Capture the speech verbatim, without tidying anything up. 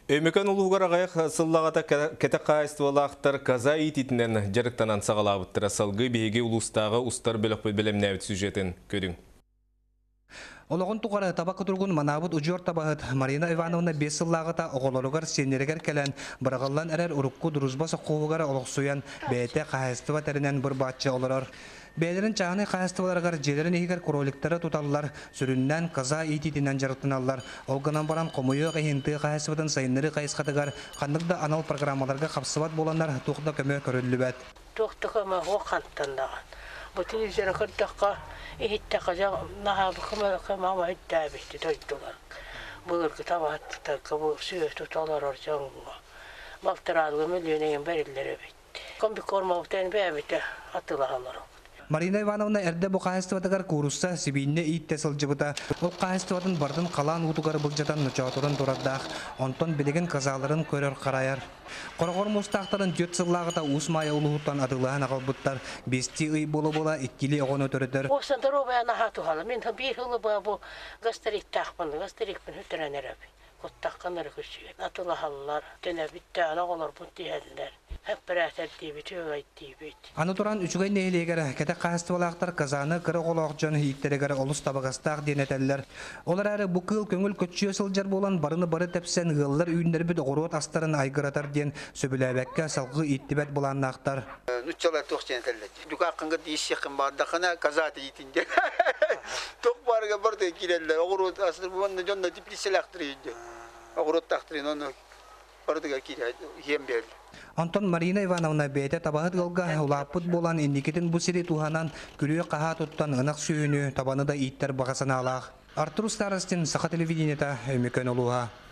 Өмекан улуғарағайық сыллағата кәті қайыстывалақтар каза итетінен жарықтанан сағалабыттыра салғы бейге улустағы ұстар бөліқпі білімнәуіт сюжетін көдің. Олығын туғары табақы тұрғын манабыт ұжыр табағыт Марина Ивановна бес сыллағыта оғыларығар сенерігер кәлін бірғалан әрер ұрыққы дұрызбасы қоғығар олықсуян бәйті қайыстыва тәрінен бір батчы олырар. Бәлерін чағыны қайыстываларығар желерін егер құролықтары тұталылар, сүріннен қаза ететінен жарықтыналар. Олғынан баран қомойы қайынты қайыстывадың сайынлары қайысқатығар, қандықда анал программаларға қапсыват боланлар тұқта көмі көрілі бәд. Тұқты көмі оқанттандаған. Бұл телевизияны қырдаққа ехетті қаза нағабы қымама үттәбісті тойттылар. Бұлырғы табаттыққа бұл сүйе тұталар оржаңға. Баптырадығы миллионеген бәрілері бетті. Комбі кормауқтен бәбіті атылағалар. Марина Ивановна әрді бұ қайыстыватығар көрісті себейіне итте сылжыбыта. Ол қайыстыватын бардың қалан ұтығар бұлжатан нүчатырын тұрадақ. Онтон білеген қазаларын көрер қарайар. Қорғыр мұстақтарын дөт сыллағыта ұсмайы ұлығыттан адылаған ағалбыттар. Бесті үй болы-бола иккелі оғын өтірдір. Осындар обаяна хатуғалы. Мен бір ғылы бұл ғастарик тақпын, ғастарикпін үттірән әрәбі. Құттаққанлары күшіген. Атылағалылар, тәнәбітті анағылар бұн дейәділер. Hep beraber diye tüy diye. Аны туран үчүгай нээлегер кете кайыстыбалактар казаны кыры голокжон хиттерегер олус табагастак денетеллер. Олар әрі бу кыл көңүл көччү сылжар болан барыны бары тепсен гыллар үйүндөр бит огорот астарын айгыратар ден сөбүлөбекке салгы иттибет буланнактар. Нүччалар токчентеллер. Дукакынга дийсекин бардакына казаты итинде. Ток барга барды киреллер. Огорот астыр бунда жонда диплиселактыр үйдө. Огорот тактырын оны бардыга кире ем берди. Антон Марина Ивановна бейте табахыт гылга улаппыт болан индикетін бұсiri туханан күліе қаға тұттан ынақ сүйіні табаны да иттер бағасына алақ. Артур Старостин, Саха телевидениета, Өмекен Олуға.